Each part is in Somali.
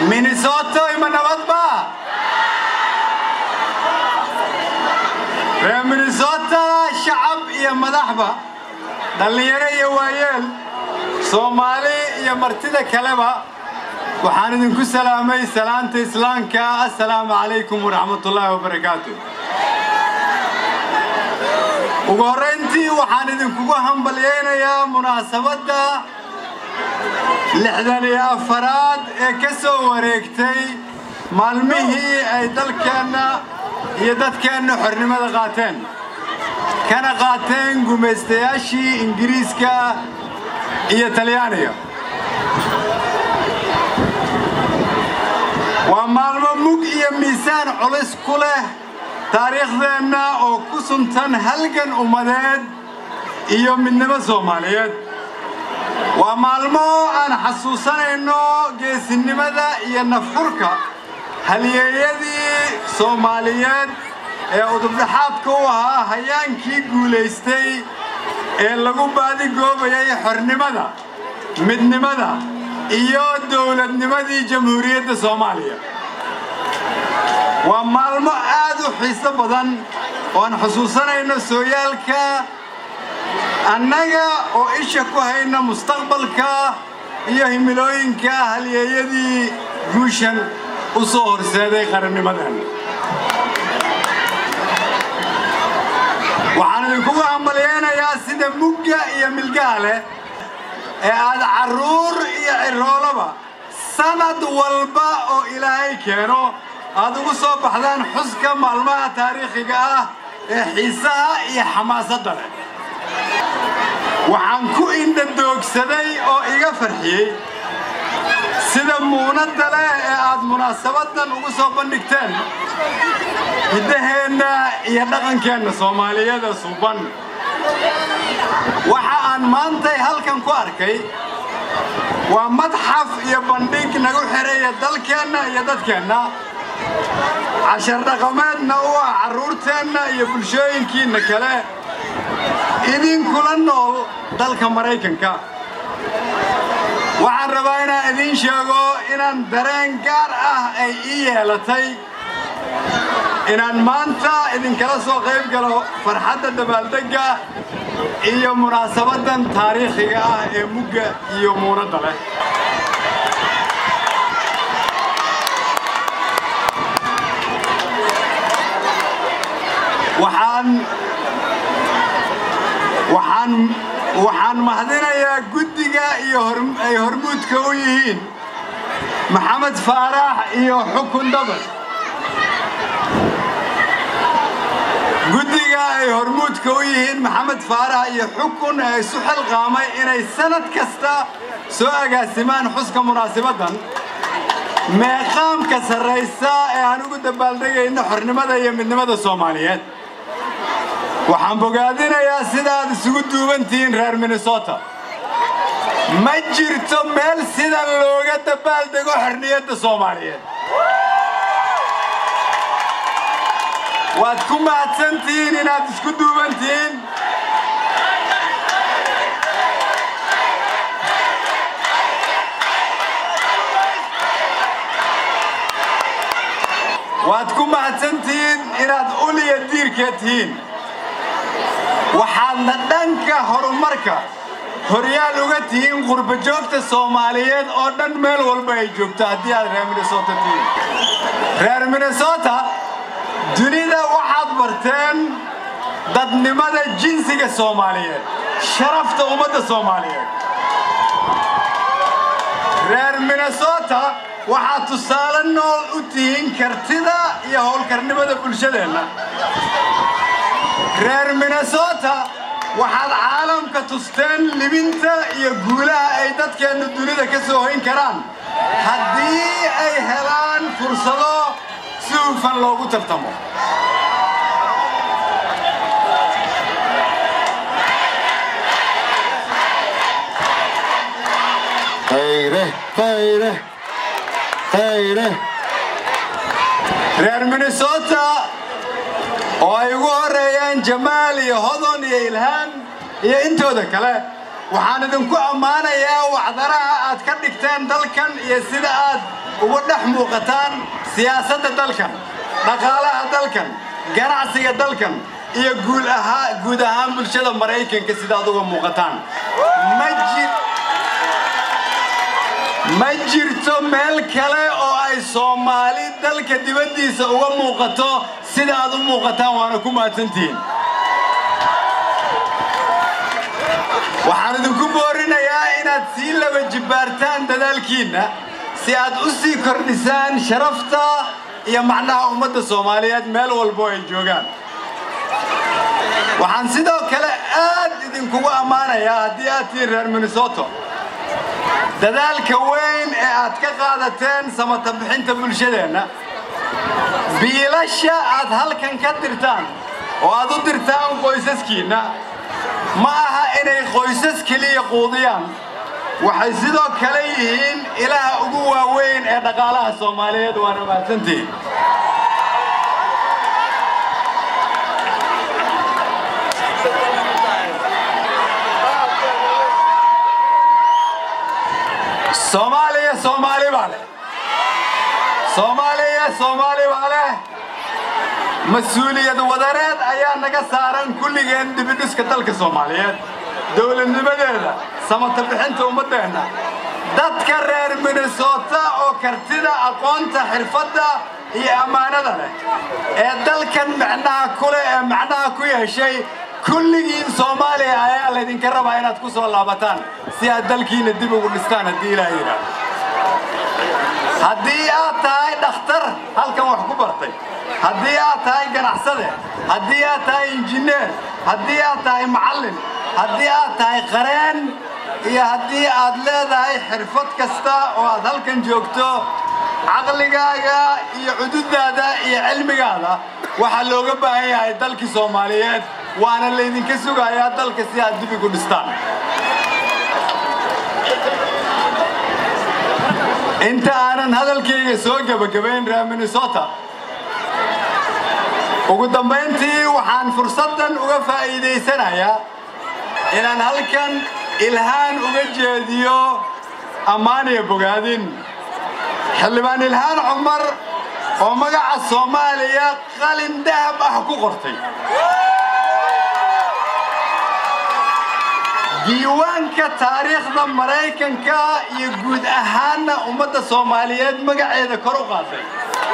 مينيسوتا يمن نبضبا مينيسوتا شعب يا مدحبة دليري يا وايل صومالي يا مرتدى كلبة وحان idinku salaamay salaanta islaamka assalaamu alaykum wa rahmatullahi wa barakatuh ugu horeyntii waxaan idinku hambalyeeynaa munaasabada 64aad ee ka soo wareegtay maalmihii ay dalkeena iyo dadkeena xornimada qaateen kana qaateen gumeystayaashii Ingiriiska iyo Talyaaniga ومالما مج يا ميسان على سكوله تاريخنا أو كسنتن هلجن أمداد يوم من نبض صوماليات ومالما أنا حسوسنا إنه جيس النمذا ينفرك هل يدي صوماليات ودبحات كوها هيان كي جوليستي اللي بعدي جوب يا حرنمذا مدنمذا iyo dawladnimadii jamhuuriyadda Soomaaliya waa maalmo aad u xiiso badan oo aan xusuusanayno sooyaalka annaga oo isha ku hayna mustaqbalka iyo himilooyinka halyeeyadii guushan u soo horseeday qarannimadan waxaan idinku hambalyeeynaa sida mugga iyo milgaale aad caruur iyo ciroolaba sanad walba oo ilaahay keeno aad ugu soo baxdaan xuska maalmaha taariikhiga ah ee xiisaha iyo xamaasadda leh waxaan ku indhadoogsaday oo iga farxiyay sida muunadda leh ee aad munaasabadan ugu soo bandhigteen hidaheena iyo dhaqankeena Soomaaliyeed suuban waxa aan maantay halkan ku arkay waa madxaf iyo bandhig nagu xireeya dalkeena iyo dadkeena cashar dhaqameedna waa caruurteena iyo bulshooyinkiina kale idin kula nool dalka Mareykanka waxaan rabaa inaan idin sheego inaan dareen gaar ah ay ii yeelatay inaan maanta idin kala soo qayb galo farxadda dabaaldega iyo munaasabadan taariikhiga ah ee mugga iyo muunadda leh waxaan mahadinayaa guddiga iyo ay hormuudka u yihiin Maxamed Faarax iyo Xukun Dabar guddiga ay hormuudka u yihiin Maxamed Faarax iyo Xukun ay suxal qaamay inay sanad kasta soo agaasimaan xuska munaasabadan meeqaamka sareysa ee aan ugu dabaaldegayno xornimada iyo midnimada Soomaaliyeed waxaan bogaadinayaa sida aad isugu duubantiin reer Minnesota ma jirto meel sida looga dabaaldego xornimada Soomaaliyeed waad ku mahadsantiin inaad isku duubantiin waad ku mahadsantiin inaad uliya diirkeetiin waxaadna dhanka horumarka horyaal uga tihiin qurba joogta Soomaaliyeed oo dhan meel walba ay joogto haddii aad reer Minnesota tihiin reer Minnesota dunida waxaad barteen dadnimada jinsiga Soomaaliyeed sharafta ummadda Soomaaliyeed reer Minnesota waxaad tusaale nool u tihiin kartida iyo howlkarnimada bulshadeena reer Minnesota waxaad caalamka tusteen libinta iyo guulaha ay dadkeena dunida ka soo hoyn karaan haddii ay helaan fursado si hufan loogu tartamo reer Minnesota oo ay ugu horeeyaan Jamaal iyo Hodon iyo Ilhaan iyo intooda kale waxaan idinku ammaanayaa wacdaraha aad ka dhigteen dalkan iyo sida aad ودح موقتان سياسة دلكن dhaqaalaha dalkan ganacsiga dalkan iyo guud ahaan bulshada Mareykanka sida aad uga muuqataan ma jirto meel kale oo ay Soomaali dalka dibadiisa uga muuqato sida aad u muuqataan waana ku maatantiin waxaan idinku boorinayaa inaad sii laba jibaartaan dadaalkiina si aad u sii kordhisaan sharafta iyo macnaha ummadda Soomaaliyeed meel walba ay joogaan waxaan sidoo kale aad idinku amaanayaa haddii aad tihiin reer Minnesota dadaalka weyn ee aad ka qaadateen samata bixinta bulshadeena biilasha aad halkan ka dirtaan oo aad u dirtaan qoysaskiina ma aha inay qoysas kaliya quudiyaan waxay sidoo kale yihiin ilaha ugu waaweyn ee dhaqaalaha Soomaaliyeed waana mahadsantiin Soomaali bale mas'uuliyad wadareed ayaa naga saaran kulligeen dibidhiska dalka Soomaaliyeed dawladnimadeeda samata bixinta ummadeena dadka reer Minnesota oo kartida aqoonta xirfadda iyo amaanada leh ee dalkan macnaha ku yeeshay kulligiin Soomaaliya ayaa la idinka rabaa inaad ku soo laabataan si aad dalkiina dib ugu dhistaan haddii Ilaahay yiraahdo haddii aad tahay dhakhtar halkan wax ku bartay haddii aad tahay ganacsade haddii aad tahay injineer haddii aad tahay macallin haddii aad tahay qareen iyo haddii aad leedahay xirfad kasta oo aad halkan joogto aqligaaga iyo xuduudaada iyo cilmigaada waxa looga baahan yahay dalka Soomaaliyeed waana la idinka sugayaa dalka si aad dib ugu dhistaan inta aanan hadalkayga soo gabagabayn reer Minnesota ugu dambeyntii waxaan fursadan uga faa'iideysanayaa inaan halkan ilhaan uga jeediyo ammaan iyo bogaadin xildhibaan Ilhaan Cumar oo magaca Soomaaliya qalin dahab ah ku qortay diiwaanka taariikhda Mareykanka iyo guud ahaan ummadda Soomaaliyeed magaceeda kor u qaaday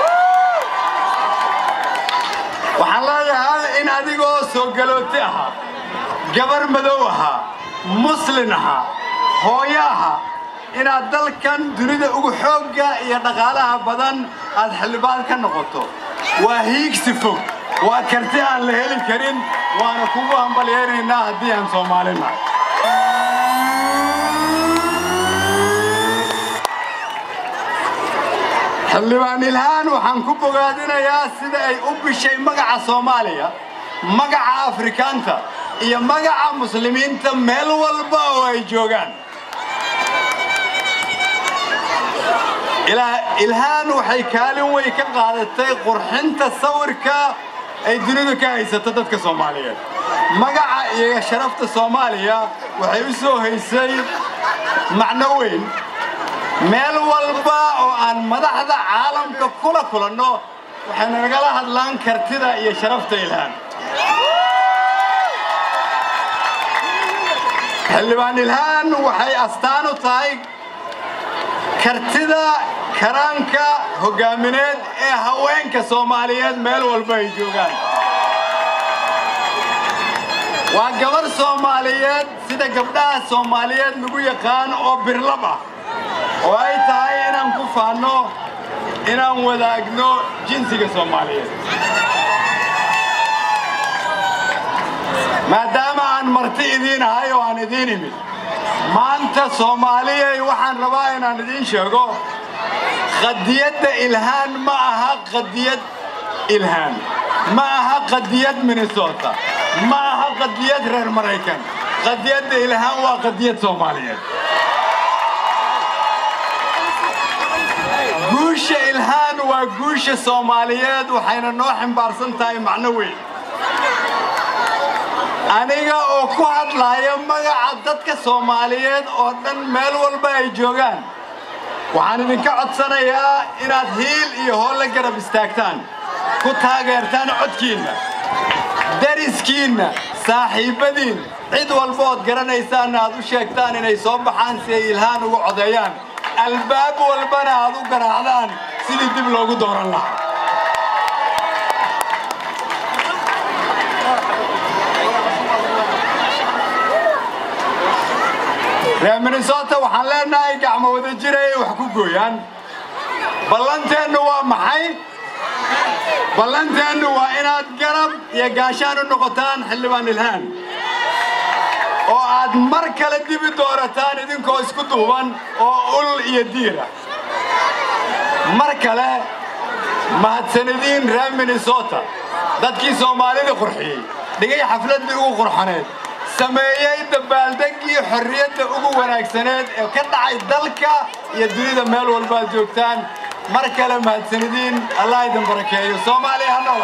waxaan leeyahay in adigoo soo galooti ahaa gabar madow ahaa muslim ahaa hooyo ahaa inaad dalkan dunida ugu xoogga iyo dhaqaalaha badan aad xildhibaan ka noqoto waa hiigsi fog waa karti aan la heli karin waana kugu hambalyeeraynaa haddii aan Soomaali nahay xildhibaan Ilhaan waxaan ku bogaadinayaa sida ay u bishay magaca Soomaaliya magaca Afrikaanta iyo magaca muslimiinta meel walba oo ay joogaan Ilhaan waxay kaalin weyn ka qaadatay qurxinta sawirka ay dunida ka haysato dadka Soomaaliyeed magaca iyo sharafta Soomaaliya waxay u soo haysay macno weyn meel walba oo aan madaxda caalamka kula kulanno waxayna nagala hadlaan kartida iyo sharafta Ilhaan xildhibaan Ilhaan waxay astaan u tahay kartida karaanka hogaamineed ee haweenka Soomaaliyeed meel walba ay joogaan waa gabar Soomaaliyeed sida gabdhaha Soomaaliyeed lagu yaqaan oo birlab ah oo ay tahay inaan ku faano inaan wadaagno jinsiga Soomaaliyeed maadaama aan marti idiin ahay oo aan idiin imid maanta Soomaaliya waxaan rabaa inaan idiin sheego qadiyadda Ilhaan ma aha qadiyad Ilhaan ma aha qadiyad Minnesota ma aha qadiyad reer Mareykan qadiyadda Ilhaan waa qadiyad Soomaaliyeed guusha Ilhaan waa guusha Soomaaliyeed waxayna noo xambaarsan tahay macno weyn aniga oo ku hadlayo magaca dadka Soomaaliyeed oo dhan meel walba ay joogaan waxaan idinka codsanayaa inaad hiil iyo hool la garab istaagtaan ku taageertaan codkiina dariskiina saaxiibadiin cid walba oo garanaysaan aad u sheegtaan inay soo baxaan si ay ilhaan ugu codeeyaan albaab walbana aad u garaacdaan sidii dib loogu dooran lahaa reer Minnesota waxaan leenahay gacmo wada jiray wax ku gooyaan ballanteenu waa maxay ballanteenu waa inaad garab iyo gaashaan u noqotaan xildhibaan ilhaan oo aad mar kale dib u doorataan idinkoo isku duuban oo ul iyo diira mar kale mahadsanidin reer Minnesota dadkii Soomaalida qurxiyay dhigay xafladii ugu qurxaneed sameeyay dabaaldegii xorriyadda ugu wanaagsaneed ee ka dhacay dalka iyo dunida meel walba joogtaan mar kale mahadsanidin Allah idin barakeeyo Soomaaliya